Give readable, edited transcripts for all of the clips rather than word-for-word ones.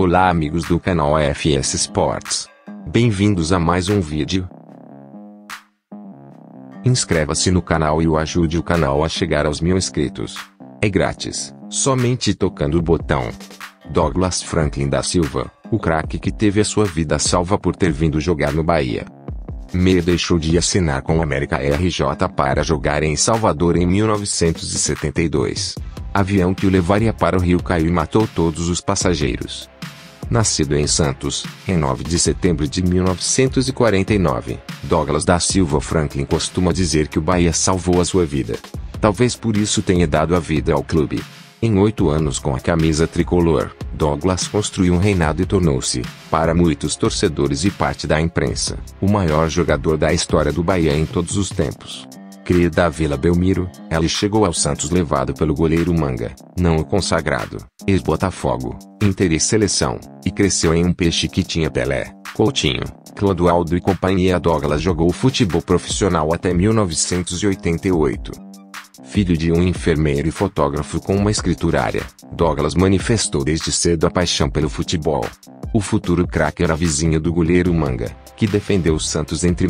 Olá amigos do canal FS Sports. Bem-vindos a mais um vídeo. Inscreva-se no canal e ajude o canal a chegar aos 1000 inscritos. É grátis, somente tocando o botão. Douglas Franklin da Silva, o craque que teve a sua vida salva por ter vindo jogar no Bahia. Meia deixou de assinar com o América RJ para jogar em Salvador em 1972. Avião que o levaria para o Rio caiu e matou todos os passageiros. Nascido em Santos, em 9 de setembro de 1949, Douglas da Silva Franklin costuma dizer que o Bahia salvou a sua vida. Talvez por isso tenha dado a vida ao clube. Em 8 anos com a camisa tricolor, Douglas construiu um reinado e tornou-se, para muitos torcedores e parte da imprensa, o maior jogador da história do Bahia em todos os tempos. Cria da Vila Belmiro, ele chegou ao Santos levado pelo goleiro Manga, não o consagrado, ex-Botafogo, Inter e Seleção, e cresceu em um peixe que tinha Pelé, Coutinho, Clodoaldo e companhia. Douglas jogou futebol profissional até 1988. Filho de um enfermeiro e fotógrafo com uma escriturária, Douglas manifestou desde cedo a paixão pelo futebol. O futuro craque era vizinho do goleiro Manga, que defendeu o Santos entre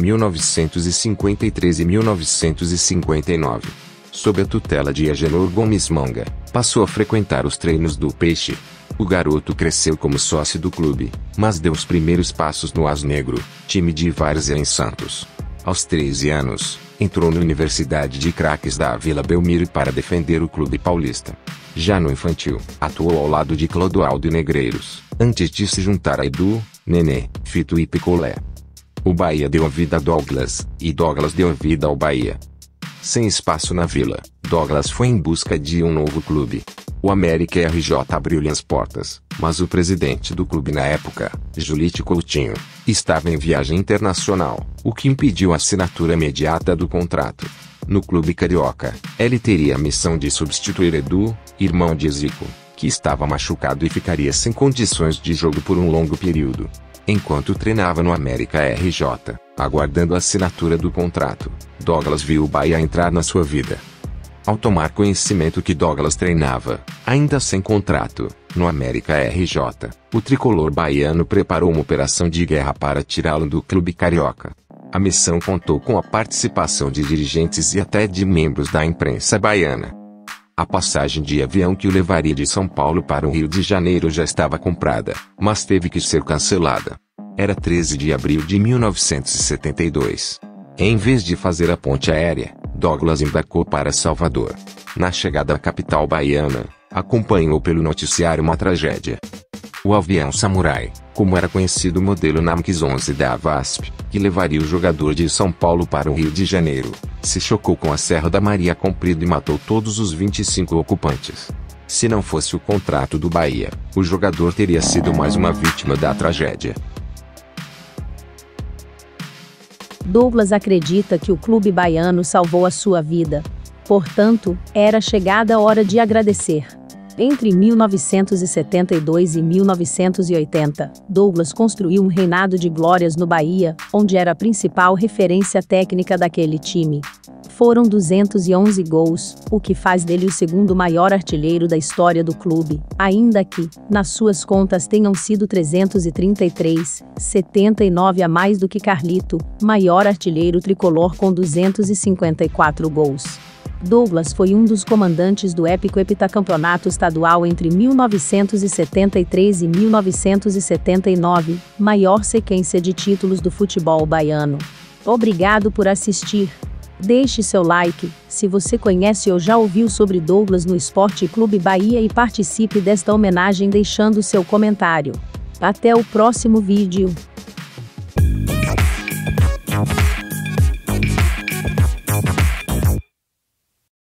1953 e 1959. Sob a tutela de Agenor Gomes Manga, passou a frequentar os treinos do Peixe. O garoto cresceu como sócio do clube, mas deu os primeiros passos no As Negro, time de várzea em Santos. Aos 13 anos, entrou na Universidade de Craques da Vila Belmiro para defender o clube paulista. Já no infantil, atuou ao lado de Clodoaldo e Negreiros, antes de se juntar a Edu, Nenê, Fito e Picolé. O Bahia deu a vida a Douglas, e Douglas deu a vida ao Bahia. Sem espaço na Vila, Douglas foi em busca de um novo clube. O América RJ abriu-lhe as portas, mas o presidente do clube na época, Julite Coutinho, estava em viagem internacional, o que impediu a assinatura imediata do contrato. No clube carioca, ele teria a missão de substituir Edu, irmão de Zico, que estava machucado e ficaria sem condições de jogo por um longo período. Enquanto treinava no América RJ, aguardando a assinatura do contrato, Douglas viu o Bahia entrar na sua vida. Ao tomar conhecimento que Douglas treinava, ainda sem contrato, no América RJ, o tricolor baiano preparou uma operação de guerra para tirá-lo do clube carioca. A missão contou com a participação de dirigentes e até de membros da imprensa baiana. A passagem de avião que o levaria de São Paulo para o Rio de Janeiro já estava comprada, mas teve que ser cancelada. Era 13 de abril de 1972. Em vez de fazer a ponte aérea, Douglas embarcou para Salvador. Na chegada à capital baiana, acompanhou pelo noticiário uma tragédia. O avião Samurai, como era conhecido o modelo Namix 11 da VASP, que levaria o jogador de São Paulo para o Rio de Janeiro, se chocou com a Serra da Maria Comprida e matou todos os 25 ocupantes. Se não fosse o contrato do Bahia, o jogador teria sido mais uma vítima da tragédia. Douglas acredita que o clube baiano salvou a sua vida. Portanto, era chegada a hora de agradecer. Entre 1972 e 1980, Douglas construiu um reinado de glórias no Bahia, onde era a principal referência técnica daquele time. Foram 211 gols, o que faz dele o segundo maior artilheiro da história do clube, ainda que, nas suas contas tenham sido 333, 79 a mais do que Carlito, maior artilheiro tricolor com 254 gols. Douglas foi um dos comandantes do épico heptacampeonato estadual entre 1973 e 1979, maior sequência de títulos do futebol baiano. Obrigado por assistir. Deixe seu like, se você conhece ou já ouviu sobre Douglas no Esporte Clube Bahia e participe desta homenagem deixando seu comentário. Até o próximo vídeo.